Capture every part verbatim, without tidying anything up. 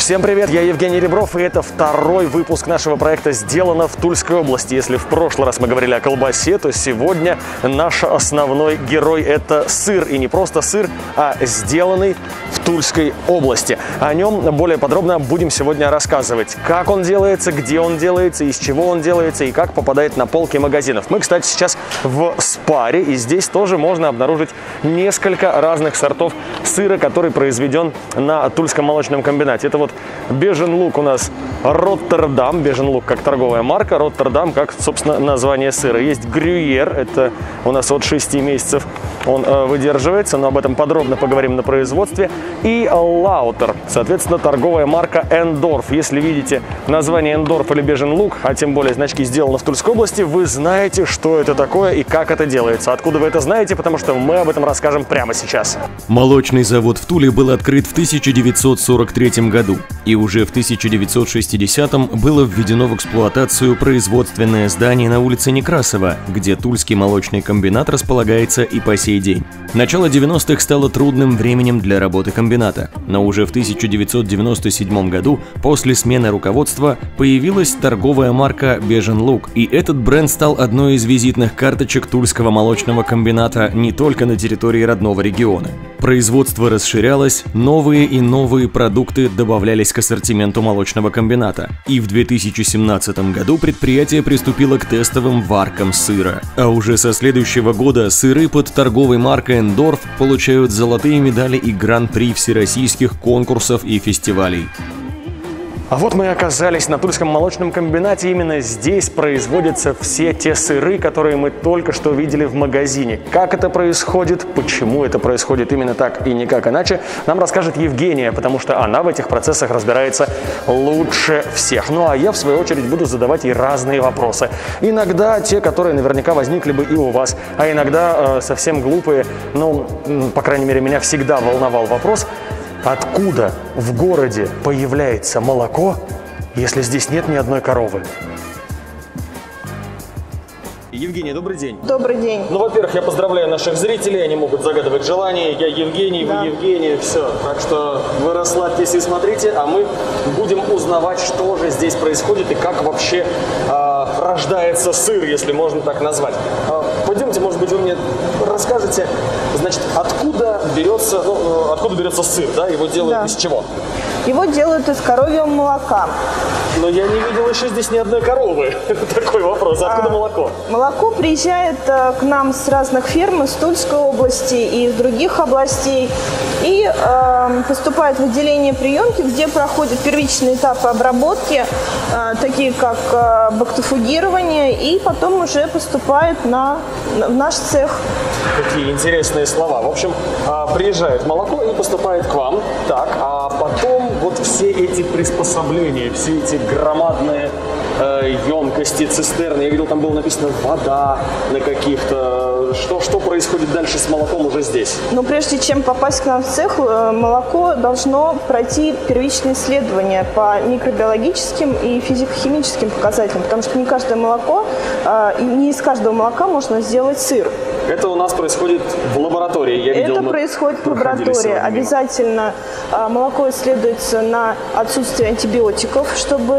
Всем привет, я Евгений Ребров, и это второй выпуск нашего проекта «Сделано в Тульской области». Если в прошлый раз мы говорили о колбасе, то сегодня наш основной герой – это сыр. И не просто сыр, а сделанный в Тульской области. О нем более подробно будем сегодня рассказывать. Как он делается, где он делается, из чего он делается и как попадает на полки магазинов. Мы, кстати, сейчас в Спаре, и здесь тоже можно обнаружить несколько разных сортов сыра, который произведен на Тульском молочном комбинате. Это вот Бежин лук у нас Роттердам, Бежин лук как торговая марка, Роттердам как, собственно, название сыра. Есть Грюйер, это у нас от шести месяцев он э, выдерживается, но об этом подробно поговорим на производстве. И Лаутер, соответственно, торговая марка Эндорф. Если видите название Эндорф или Бежин лук, а тем более значки «Сделано в Тульской области», вы знаете, что это такое и как это делается. Откуда вы это знаете? Потому что мы об этом расскажем прямо сейчас. Молочный завод в Туле был открыт в тысяча девятьсот сорок третьем году, и уже в тысяча девятьсот шестидесятом было введено в эксплуатацию производственное здание на улице Некрасова, где Тульский молочный комбинат располагается и по сей день. Начало девяностых стало трудным временем для работы комбината, но уже в тысяча девятьсот девяносто седьмом году, после смены руководства, появилась торговая марка «Бежин лук», и этот бренд стал одной из визитных карточек Тульского молочного комбината не только на территории родного региона. Производство расширялось, новые и новые продукты добавлялись к ассортименту молочного комбината. И в две тысячи семнадцатом году предприятие приступило к тестовым варкам сыра. А уже со следующего года сыры под торговой маркой Эндорф получают золотые медали и гран-при всероссийских конкурсов и фестивалей. А вот мы и оказались на Тульском молочном комбинате. Именно здесь производятся все те сыры, которые мы только что видели в магазине. Как это происходит, почему это происходит именно так и никак иначе, нам расскажет Евгения, потому что она в этих процессах разбирается лучше всех. Ну а я, в свою очередь, буду задавать ей разные вопросы. Иногда те, которые наверняка возникли бы и у вас, а иногда э, совсем глупые. Ну, по крайней мере, меня всегда волновал вопрос: откуда в городе появляется молоко, если здесь нет ни одной коровы? Евгений, добрый день. Добрый день. Ну, во-первых, я поздравляю наших зрителей, они могут загадывать желания. Я Евгений, да. Вы Евгений, все. Так что вы расслабьтесь и смотрите, а мы будем узнавать, что же здесь происходит и как вообще э, рождается сыр, если можно так назвать. Э, пойдемте, может быть, вы мне расскажете, значит, откуда берется, ну, откуда берется сыр, да? Его делают да. из чего? Его делают из коровьего молока. Но я не видел еще здесь ни одной коровы. Такой вопрос. Откуда а, молоко? Молоко приезжает а, к нам с разных ферм, из Тульской области и из других областей. И а, поступает в отделение приемки, где проходят первичные этапы обработки, а, такие как а, бактофугирование, и потом уже поступает на, в наш цех. Какие интересные слова. В общем, а, приезжает молоко и поступает к вам. Так, а потом вот все эти приспособления, все эти громадные э, емкости, цистерны. Я видел, там было написано «вода» на каких-то. Что, что происходит дальше с молоком уже здесь? Ну, прежде чем попасть к нам в цех, молоко должно пройти первичное исследование по микробиологическим и физико-химическим показателям, потому что не каждое молоко, э, не из каждого молока можно сделать сыр. Это у нас происходит в лаборатории. Я видел, Это происходит в лаборатории. Обязательно а, молоко исследуется на отсутствие антибиотиков, чтобы,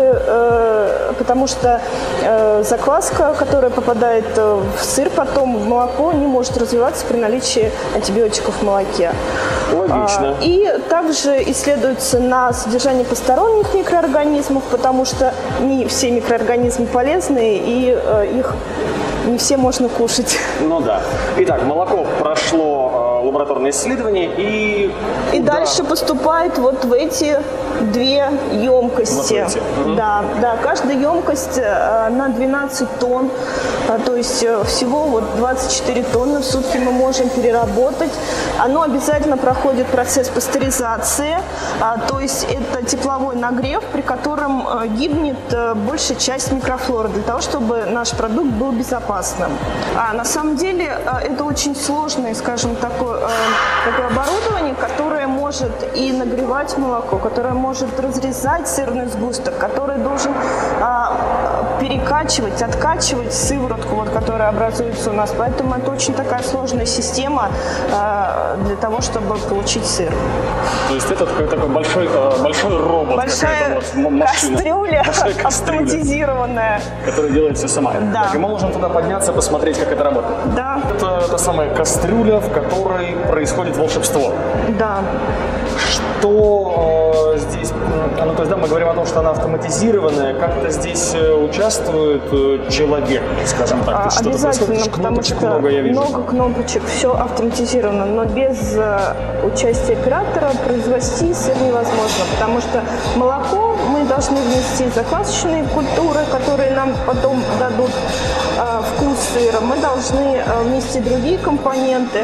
э, потому что э, закваска, которая попадает в сыр, потом в молоко, не может развиваться при наличии антибиотиков в молоке. Логично. А, и также исследуется на содержание посторонних микроорганизмов, потому что не все микроорганизмы полезны, и э, их не все можно кушать. Ну да. Итак, молоко прошло э, лабораторное исследование и... И куда? дальше поступает вот в эти две емкости. Вот эти. Да, да, каждая емкость э, на двенадцать тонн, э, то есть э, всего вот двадцать четыре тонны в сутки мы можем переработать. Оно обязательно проходит процесс пастеризации, э, то есть это тепловой нагрев, при котором э, гибнет э, большая часть микрофлоры, для того, чтобы наш продукт был безопасным. А на самом деле э, это очень сложное, скажем, такое, э, такое оборудование, которое может и нагревать молоко, которое может разрезать сырный сгусток, который должен а, перекачивать, откачивать сыворотку, вот, которая образуется у нас. Поэтому это очень такая сложная система, а, для того, чтобы получить сыр. То есть это такой, такой большой, большой робот, большая вот машина. Кастрюля, большая кастрюля, автоматизированная. Которая делает все сама. Да. Так, и мы можем туда подняться, посмотреть, как это работает. Да. Это та самая кастрюля, в которой происходит волшебство. Да. Что э, здесь, ну, то есть, да, мы говорим о том, что она автоматизированная, как-то здесь участвует э, человек, скажем так. А, обязательно, потому что много, я вижу. много кнопочек, все автоматизировано, но без э, участия оператора произвести сыр невозможно, потому что молоко мы должны внести заквасочные культуры, которые нам потом дадут э, вкус сыра, мы должны э, внести другие компоненты,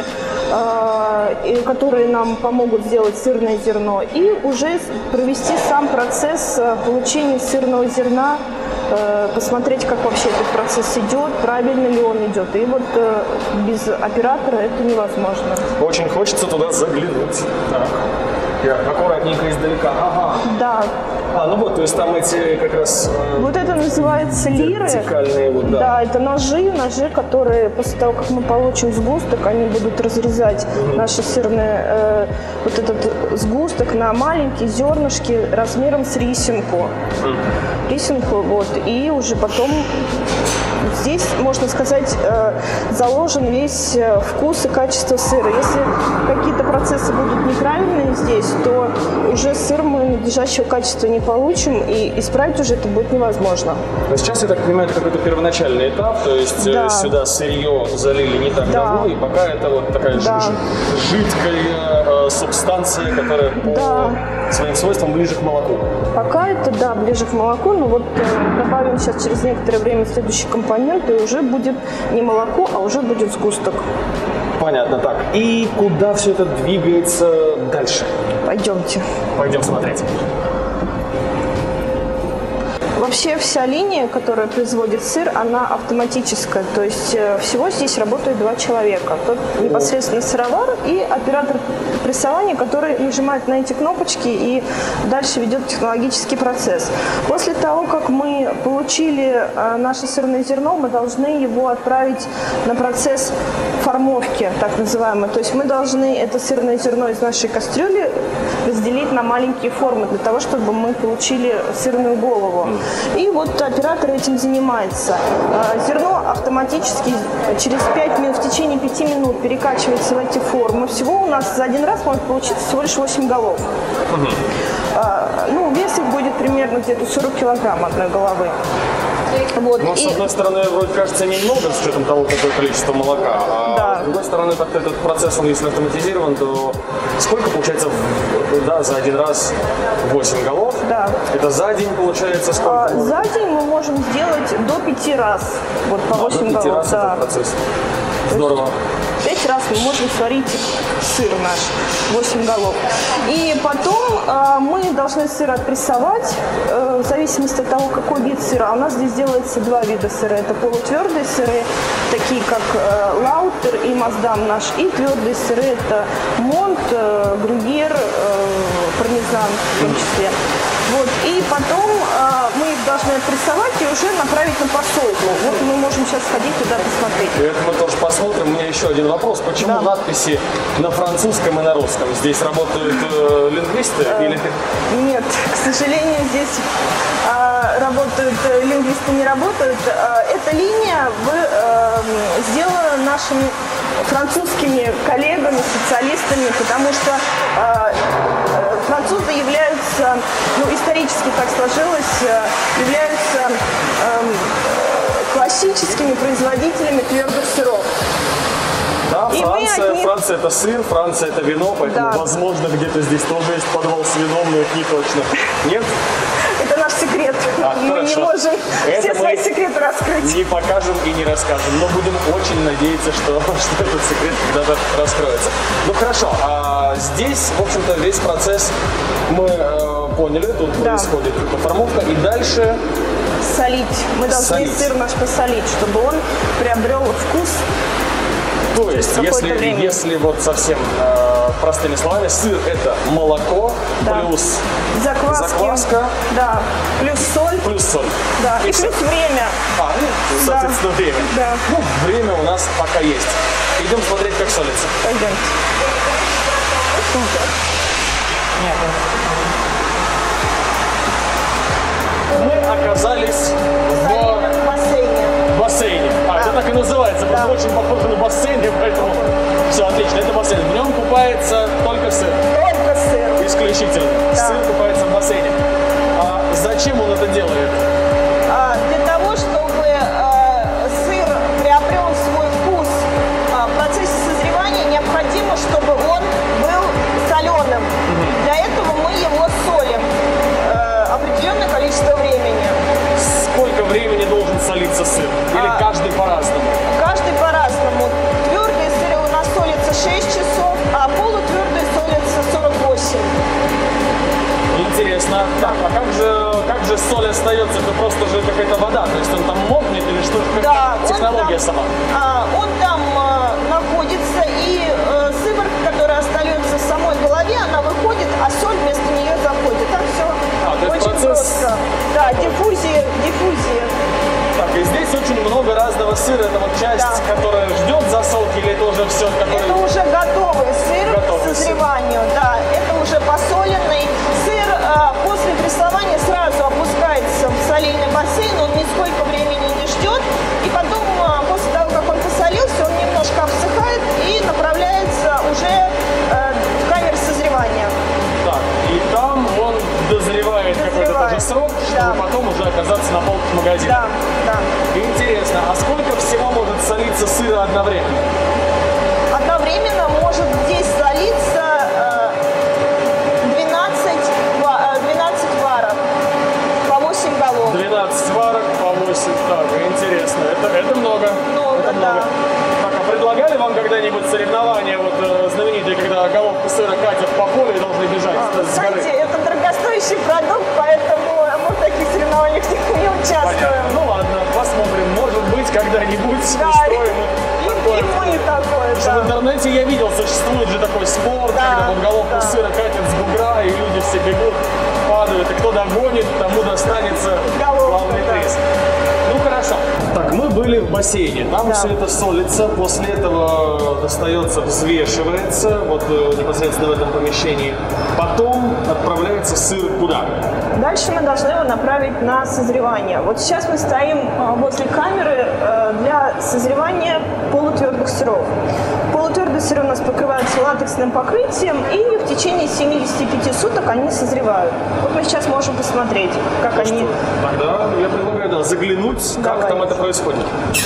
э, которые нам помогут сделать сырное зерно, и уже провести сам процесс получения сырного зерна, э, посмотреть, как вообще этот процесс идет, правильно ли он идет. И вот э, без оператора это невозможно. Очень хочется туда заглянуть. Так. Я аккуратненько издалека. Ага. Да. А, ну вот, то есть там эти как раз... Э, вот это называется лиры. Вертикальные, вот, да. Да, это ножи, ножи, которые после того, как мы получим сгусток, они будут разрезать mm-hmm. наше сырное, э, вот этот сгусток на маленькие зернышки размером с рисинку. Mm-hmm. Рисинку, вот, и уже потом здесь, можно сказать, э, заложен весь вкус и качество сыра. Если какие-то процессы будут неправильные здесь, то уже сыр мы надлежащего качества не получим, и исправить уже это будет невозможно. Но сейчас, я так понимаю, это какой-то первоначальный этап, то есть да. сюда сырье залили не так да. давно, и пока это вот такая да. жидкая э, субстанция, которая да. по своим свойствам ближе к молоку. Пока это, да, ближе к молоку, но вот э, добавим сейчас через некоторое время следующий компонент, и уже будет не молоко, а уже будет сгусток. Понятно, так. И куда все это двигается дальше? Пойдемте. Пойдем смотреть. Вообще вся линия, которая производит сыр, она автоматическая. То есть э, всего здесь работают два человека. Тот непосредственно сыровар и оператор прессования, который нажимает на эти кнопочки и дальше ведет технологический процесс. После того, как мы получили э, наше сырное зерно, мы должны его отправить на процесс формовки, так называемый. То есть мы должны это сырное зерно из нашей кастрюли разделить на маленькие формы, для того, чтобы мы получили сырную голову. И вот оператор этим занимается. Зерно автоматически через пять минут, в течение пяти минут перекачивается в эти формы. Всего у нас за один раз может получиться всего лишь восемь голов. Угу. Ну, вес их будет примерно где-то сорок килограмм одной головы. Вот. Но, и... с одной стороны, вроде кажется немного, с учетом того, какое количество молока, а да. с другой стороны, как-то этот процесс, он, если автоматизирован, то сколько получается, да, за один раз восемь голов? Да. Это за день получается сколько? А, за день мы можем сделать до пяти раз, вот по восемь голов. До пяти раз да. этот процесс. Здорово. Пять раз мы можем сварить сыр наш, восемь голов. И потом э, мы должны сыр отпрессовать, э, в зависимости от того, какой вид сыра. У нас здесь делается два вида сыра. Это полутвердые сыры, такие как э, Лаутер и Маздам наш. И твердые сыры, это Монт, э, Грюйер, э, Пармезан в том числе. Вот. И потом э, мы их должны отпрессовать и уже направить на посолку. Вот мы можем сейчас сходить туда посмотреть. Это мы тоже посмотрим. У меня еще один вопрос. Почему да. надписи на французском и на русском? Здесь работают э, лингвисты? Э, или... Нет, к сожалению, здесь э, работают э, лингвисты, не работают. Э, эта линия вы, э, сделана нашими французскими коллегами, специалистами, потому что э, французы являются, ну, исторически так сложилось, э, являются э, классическими производителями твердых сыров. Да, и Франция, них... Франция это сыр, Франция это вино, поэтому, да. возможно, где-то здесь тоже есть подвал с вином, но это не точно. Нет? Это наш секрет. А, мы хорошо. не можем это все свои секреты раскрыть. Не покажем и не расскажем, но будем очень надеяться, что, что этот секрет когда-то раскроется. Ну хорошо, а здесь, в общем-то, весь процесс мы э, поняли, тут да. происходит формовка, и дальше... Солить. Мы должны солить. Сыр наш посолить, чтобы он приобрел вкус. То есть, если, если вот совсем э, простыми словами, сыр это молоко, да. плюс Закваски, закваска, да. плюс соль, плюс соль. Да. И, и плюс время. А, ну, соответственно, да. время. Да. Ну, время у нас пока есть. Идем смотреть, как солится. Пойдемте. Мы оказались в бассейне. бассейне. А, да. Это так и называется, Да. просто очень похоже на бассейн, поэтому все отлично. Это бассейн. В нем купается только сыр. Только сыр. Исключительно. Да. Сыр купается в бассейне. А зачем он это делает? А, для того, чтобы а, сыр приобрел свой вкус а, в процессе созревания, необходимо, чтобы он был соленым. Mm-hmm. Для этого мы его солим а, определенное количество времени. Сколько времени должен солиться сыр? Или А, каждый по-разному? Каждый по-разному. Твердый сыр у нас солится шесть часов, а полутвердый солится сорок восемь. Интересно. Так, а как же, как же соль остается? Это просто же какая-то вода, то есть он там мокнет или что? Да, Технология он там, сама. А, он там а, находится, и а, сыворотка, которая остается в самой голове, она выходит, а соль вместо нее заходит. Так все А, то есть очень процесс... просто. Да, диффузия, диффузия. Так, и здесь очень много разного сыра. Это вот часть, Да. которая ждет засолки, или это уже все, который... Это уже готовый сыр Готовый к созреванию. Да, это уже посоленный сыр. а, После прессования сразу опускается в солейный бассейн, он нисколько времени не ждет. И потом, а, после того, как он посолился, он немножко обсыхает и направляется уже э, в камеру созревания. Так, и там он дозревает какой-то тоже срок, чтобы Да. потом уже оказаться на полках магазина. Да, да. Интересно, а сколько всего может солиться сыра одновременно? Одновременно может здесь солиться э, двенадцать, ва- э, двенадцать варок по восемь голов. двенадцать варок по восемь. Так, интересно. Это, это много. Много, это да. Так, а предлагали вам когда-нибудь соревнования вот э, знаменитые, когда головку сыра катят по полю и должны бежать А, с горы? Знаете, это дорогостоящий продукт, поэтому мы в таких соревнованиях не участвуем. Понятно. Ну ладно, посмотрим. Может быть, когда-нибудь Да, устроим и, такое. и мы такое, Потому что в да. интернете я видел, существует же такой спорт, Да, когда вот головку да. сыра катят с бугра, и люди все бегут, падают, и кто догонит, тому достанется Головку, главный да. приз. Ну хорошо. Так, мы были в бассейне, там Да. все это солится, после этого достается, взвешивается, вот э, непосредственно в этом помещении. Потом отправляется сыр куда? Дальше мы должны его направить на созревание. Вот сейчас мы стоим а, возле камеры э, для созревания полутвердых сыров. Полутвердые сыры у нас покрываются латексным покрытием, и в течение семидесяти пяти суток они созревают. Вот мы сейчас можем посмотреть, как Ну они... что, тогда я предлагаю да, заглянуть, как Давайте. там это происходит.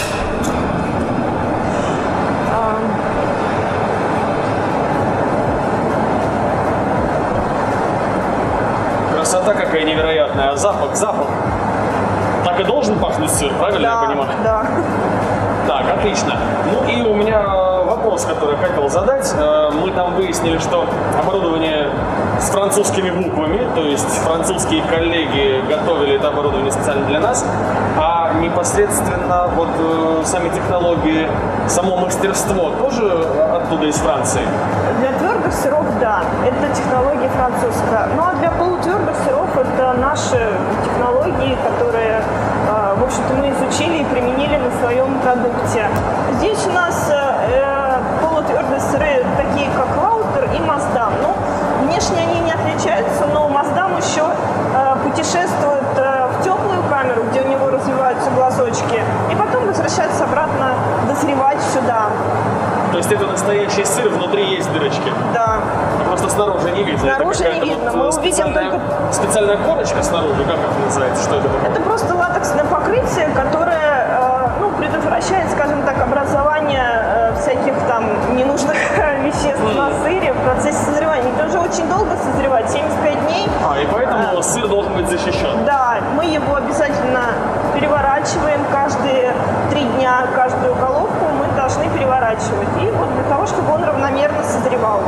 Красота какая невероятная, а запах, запах. Так и должен пахнуть сыр, правильно я Да, понимаю? да. Так, отлично. Ну и у меня вопрос, который я хотел задать. Э, Мы там выяснили, что оборудование с французскими буквами, то есть французские коллеги готовили это оборудование специально для нас, а непосредственно вот э, сами технологии, само мастерство тоже оттуда из Франции? Для твердых сыров, да, это технология французская. Ну а для полутвердых сыров это наши технологии, которые, э, в общем-то, мы изучили и применили на своем продукте. Здесь у нас э, полутвердые сыры, такие как Лаутер и Маздам. Ну, внешне они не отличаются, но Маздам еще э, путешествует э, в теплую камеру, где у него развиваются глазочки, и потом возвращается обратно дозревать сюда. То есть это настоящий сыр, внутри есть дырочки? Да. Просто снаружи не видно. Снаружи это не какая-то видно. вот Мы увидим специальная, только- специальная корочка снаружи, как это называется? Что это такое? Это просто латексное покрытие, которое э, ну, предотвращает, скажем так, образование э, всяких там ненужных веществ на сыре в процессе созревания. Это уже очень долго созревать, семьдесят пять дней. А, и поэтому сыр должен быть защищен. Да, мы его обязательно переворачиваем каждые три дня, каждую головку мы должны переворачивать. И вот для того, чтобы он равномерно созревал.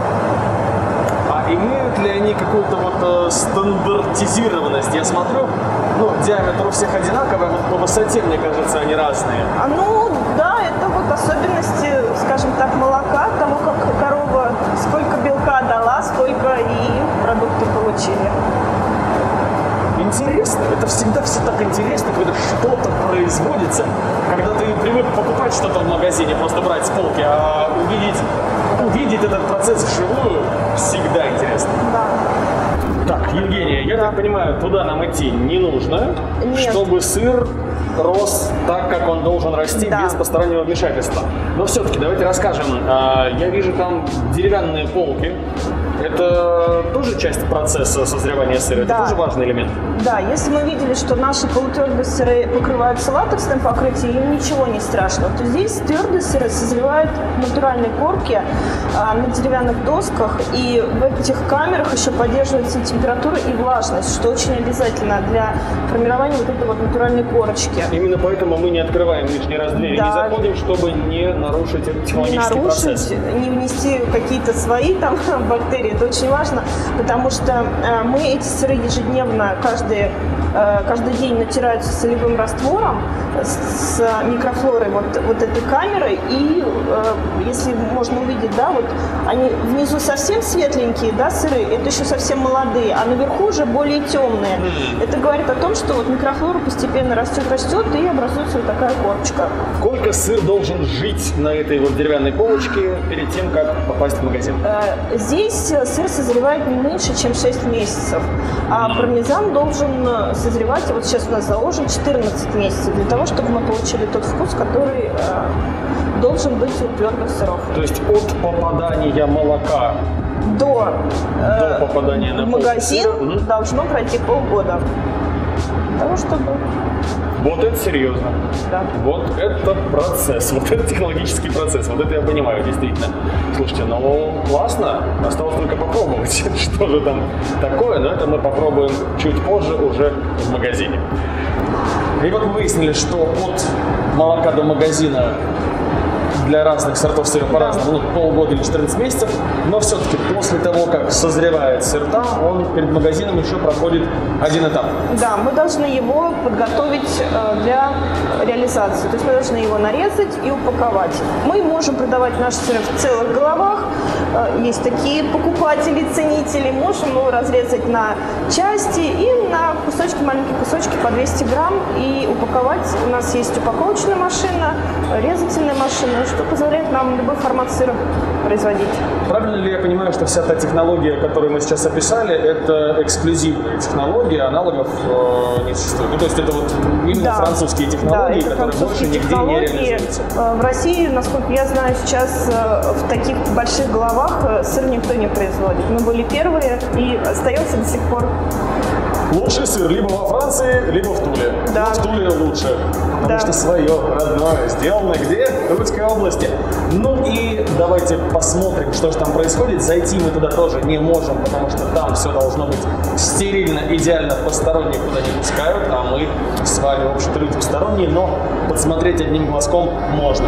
А имеют ли они какую-то вот э, стандартизированность? Я смотрю, ну, диаметр у всех одинаковый, вот по высоте, мне кажется, они разные. А, ну, да, это вот особенности, скажем так, молока, того, как корова сколько белка дала, сколько и продукты получили. Интересно, это всегда все так интересно, когда что-то производится, когда ты привык покупать что-то в магазине, просто брать с полки, а увидеть, увидеть этот процесс вживую, всегда интересно. Да. Так, Евгения, я Да. так понимаю, туда нам идти не нужно, Нет. чтобы сыр рос так, как он должен расти, Да. без постороннего вмешательства. Но все-таки давайте расскажем. А, Я вижу там деревянные полки. Это тоже часть процесса созревания сыра? Да. Это тоже важный элемент? Да, если мы видели, что наши полутвердые сыры покрываются латексным покрытием, им ничего не страшно, то здесь твердые сыры созревают в натуральной корке а, на деревянных досках, и в этих камерах еще поддерживается температура и влажность, что очень обязательно для формирования вот этой вот натуральной корочки. Именно поэтому мы не открываем лишний раз двери, Да. не заходим, чтобы не нарушить этот Не технологический нарушить, процесс. не внести какие-то свои там бактерии. Это очень важно, потому что э, мы эти сыры ежедневно, каждый, э, каждый день натираются солевым раствором с, с микрофлорой вот, вот этой камеры. И э, если можно увидеть, да, вот они внизу совсем светленькие, да, сыры, это еще совсем молодые, а наверху уже более темные. Mm. Это говорит о том, что вот микрофлора постепенно растет, растет, и образуется вот такая корочка. Сколько сыр должен жить на этой вот деревянной полочке перед тем, как попасть в магазин? Э, Здесь сыр созревает не меньше, чем шесть месяцев, а пармезан должен созревать, вот сейчас у нас заложен четырнадцать месяцев, для того, чтобы мы получили тот вкус, который э, должен быть у твердых сыров. То есть от попадания молока До, э, До попадания на в полку магазин сыра, мгм. должно пройти полгода. Для того, чтобы... Вот это серьезно. Да. Вот это процесс, вот это технологический процесс, вот это я понимаю действительно. Слушайте, ну классно, осталось только попробовать, что же там такое, но это мы попробуем чуть позже уже в магазине. И вот мы выяснили, что от молока до магазина для разных сортов сыра по-разному, ну, полгода или четырнадцать месяцев, но все-таки после того, как созревает сыр там, он перед магазином еще проходит один этап. Да, мы должны его подготовить э, для реализации. То есть мы должны его нарезать и упаковать. Мы можем продавать наши сыры в целых головах. Э, есть такие покупатели, ценители. Можем его разрезать на части и на кусочки, маленькие кусочки по двести грамм и упаковать. У нас есть упаковочная машина, резательная машина, что позволяет нам любой формат сыра производить. Правильно ли я понимаю, что вся та технология, которую мы сейчас описали, это эксклюзивная технология, аналогов э, не существует? Ну, то есть это вот именно Да. французские технологии, Да, это которые больше французские нигде не технологии. реализуются? Э, В России, насколько я знаю, сейчас э, в таких больших головах э, сыр никто не производит. Мы были первые и остаемся до сих пор. Лучший сыр либо во Франции, либо в Туле. Да. Но в Туле лучше, потому Да. что свое, родное, сделано где? В Тульской области. Ну и давайте посмотрим, что же там происходит. Зайти мы туда тоже не можем, потому что там все должно быть стерильно, идеально, посторонних туда не пускают, а мы с вами, в общем-то, люди посторонние, но подсмотреть одним глазком можно.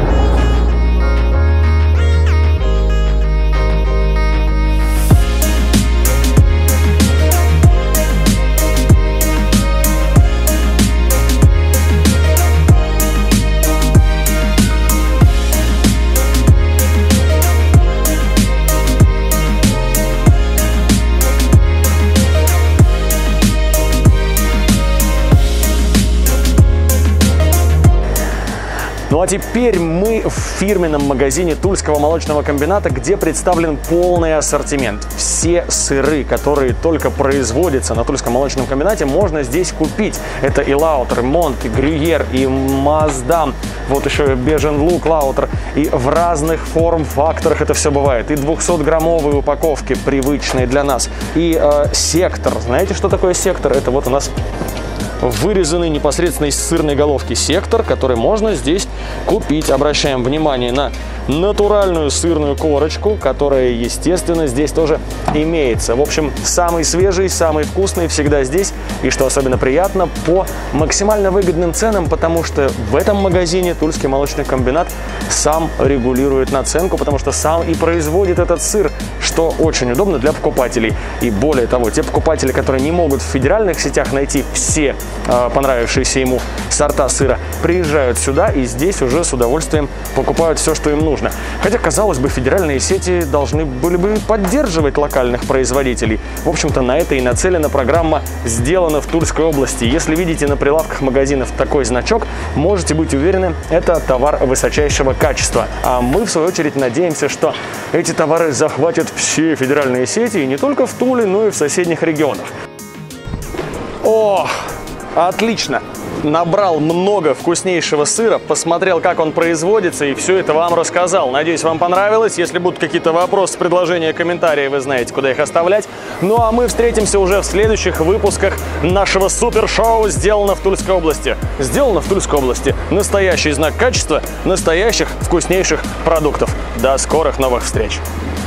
Ну а теперь мы в фирменном магазине Тульского молочного комбината, где представлен полный ассортимент. Все сыры, которые только производятся на Тульском молочном комбинате, можно здесь купить. Это и Лаутер, и Монт, и Грюйер, и Маасдам, вот еще Бежен Лук, Лаутер. И в разных форм-факторах это все бывает. И двухсотграммовые упаковки, привычные для нас. И э, сектор. Знаете, что такое сектор? Это вот у нас вырезанный непосредственно из сырной головки сектор, который можно здесь купить. Обращаем внимание на натуральную сырную корочку, которая, естественно, здесь тоже имеется. В общем, самый свежий, самый вкусный всегда здесь. И что особенно приятно, по максимально выгодным ценам, потому что в этом магазине Тульский молочный комбинат сам регулирует наценку, потому что сам и производит этот сыр, что очень удобно для покупателей. И более того, те покупатели, которые не могут в федеральных сетях найти все э, понравившиеся ему сорта сыра, приезжают сюда и здесь уже с удовольствием покупают все, что им нужно. нужно. Хотя, казалось бы, федеральные сети должны были бы поддерживать локальных производителей. В общем-то, на это и нацелена программа «Сделано в Тульской области». Если видите на прилавках магазинов такой значок, можете быть уверены, это товар высочайшего качества. А мы, в свою очередь, надеемся, что эти товары захватят все федеральные сети, и не только в Туле, но и в соседних регионах. О, отлично! Набрал много вкуснейшего сыра, посмотрел, как он производится, и все это вам рассказал. Надеюсь, вам понравилось. Если будут какие-то вопросы, предложения, комментарии, вы знаете, куда их оставлять. Ну а мы встретимся уже в следующих выпусках нашего супершоу «Сделано в Тульской области». «Сделано в Тульской области» – настоящий знак качества, настоящих вкуснейших продуктов. До скорых новых встреч!